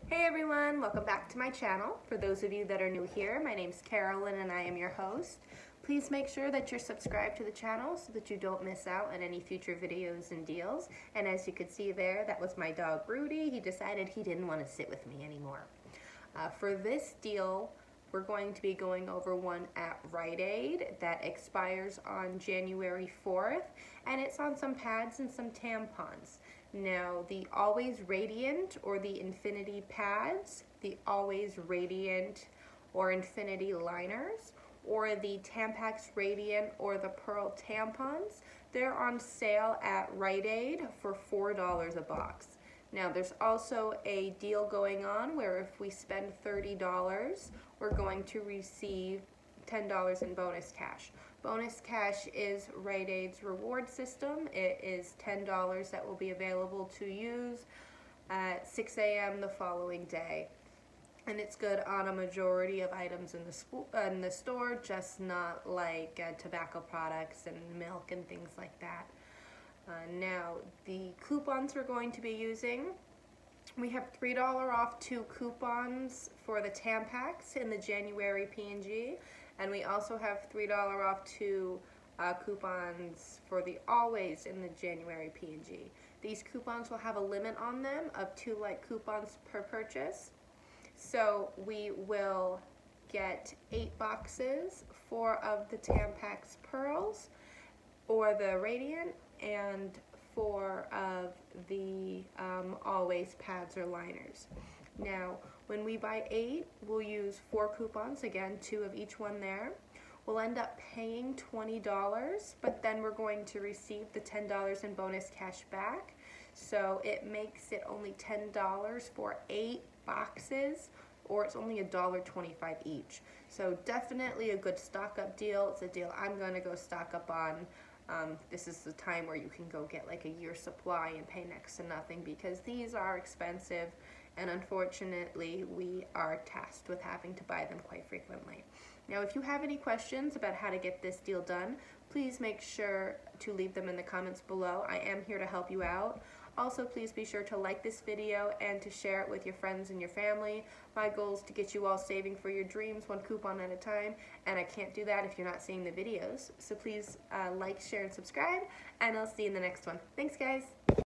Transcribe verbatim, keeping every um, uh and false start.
Hey everyone, welcome back to my channel. For those of you that are new here, my name's Carolyn and I am your host. Please make sure that you're subscribed to the channel so that you don't miss out on any future videos and deals. And as you can see there, that was my dog Rudy. He decided he didn't want to sit with me anymore. Uh, for this deal, we're going to be going over one at Riteaid that expires on January fourth, and it's on some pads and some tampons. Now, the Always Radiant or the Infinity pads, the Always Radiant or Infinity liners, or the Tampax Radiant or the Pearl tampons, they're on sale at Riteaid for four dollars a box. Now, there's also a deal going on where if we spend thirty dollars, we're going to receive ten dollars in bonus cash. Bonus cash is Riteaid's reward system. It is ten dollars that will be available to use at six A M the following day. And it's good on a majority of items in the, in the store, just not like uh, tobacco products and milk and things like that. Uh, now, the coupons we're going to be using, we have three dollars off two coupons for the Tampax in the January P and G, and we also have three dollars off two uh, coupons for the Always in the January P and G. These coupons will have a limit on them of two like coupons per purchase. So we will get eight boxes, four of the Tampax Pearls or the Radiant, and four of the um, Always pads or liners. Now, when we buy eight, we'll use four coupons, again, two of each one there. We'll end up paying twenty dollars, but then we're going to receive the ten dollars in bonus cash back. So it makes it only ten dollars for eight boxes, or it's only one dollar twenty-five each. So definitely a good stock up deal. It's a deal I'm gonna go stock up on. Um, this is the time where you can go get like a year's supply and pay next to nothing, because these are expensive, and unfortunately we are tasked with having to buy them quite frequently. Now, if you have any questions about how to get this deal done, please make sure to leave them in the comments below. I am here to help you out. Also, please be sure to like this video and to share it with your friends and your family. My goal is to get you all saving for your dreams one coupon at a time, and I can't do that if you're not seeing the videos. So please uh, like, share, and subscribe, and I'll see you in the next one. Thanks, guys.